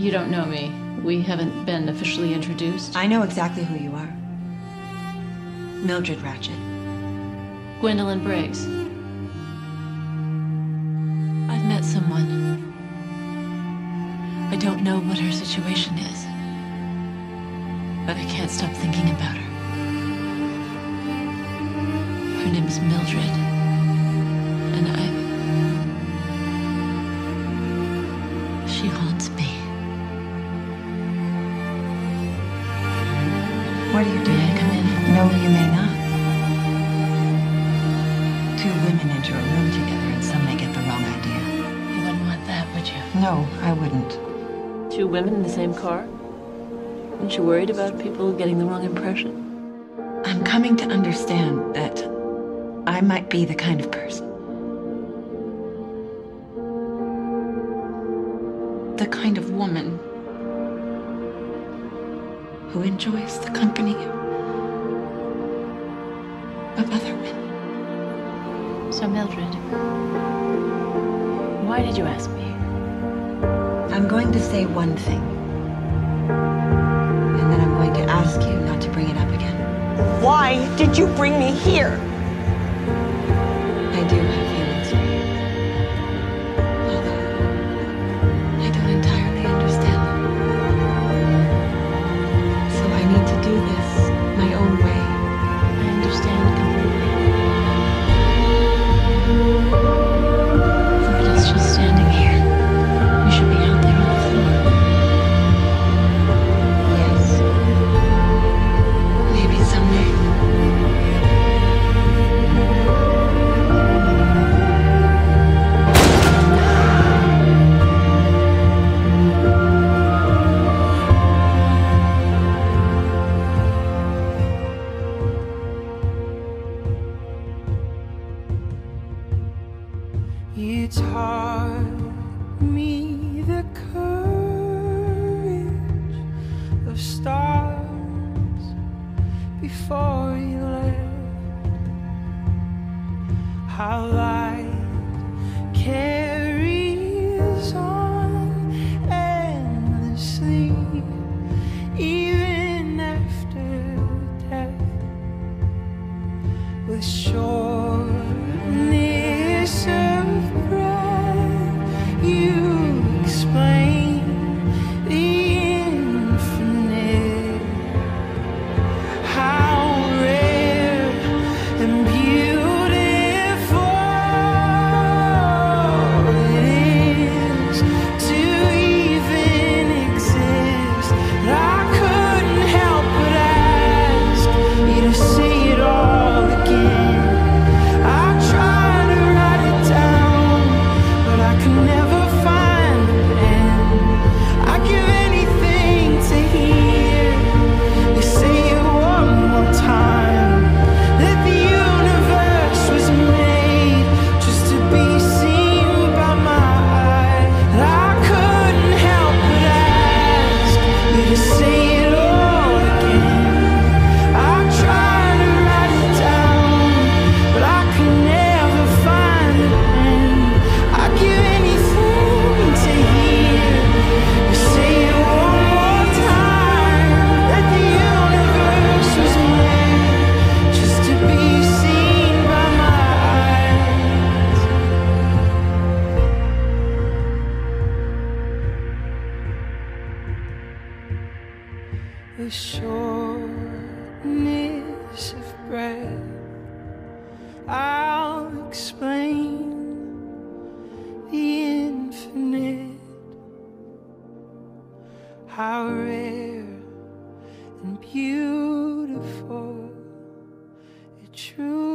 You don't know me. We haven't been officially introduced. I know exactly who you are. Mildred Ratched. Gwendolyn Briggs. I've met someone. I don't know what her situation is, but I can't stop thinking about her. Her name is Mildred, and she haunts me. What are you doing? May I come in? No, you may not. Two women enter a room together and some may get the wrong idea. You wouldn't want that, would you? No, I wouldn't. Two women in the same car? Aren't you worried about people getting the wrong impression? I'm coming to understand that I might be the kind of person, the kind of woman who enjoys the company of other men. So, Mildred, why did you ask me? I'm going to say one thing, and then I'm going to ask you not to bring it up again. Why did you bring me here? I do have feelings for you, although I don't entirely understand them. So I need to do this my own way. I understand completely. Look at us just standing here. We should be out there on the floor. Yes. Maybe someday. You taught me the courage of stars before you left. How light carries on endlessly, even after death, with shortness of breath. You explain the infinite, how rare and beautiful it is to even exist. I couldn't help but ask you to say it all again. I tried to write it down, but I could never find the pen. I'd give anything to hear you say it one more time. That the universe was made just to be seen by my eyes. I couldn't help but ask you to say it all again. I tried to write it down, but I could never find the pen. I'd give anything to hear you say it one more time. That the universe was made just to be seen by my eyes. The shortness of breath, I'll explain the infinite, how rare and beautiful it truly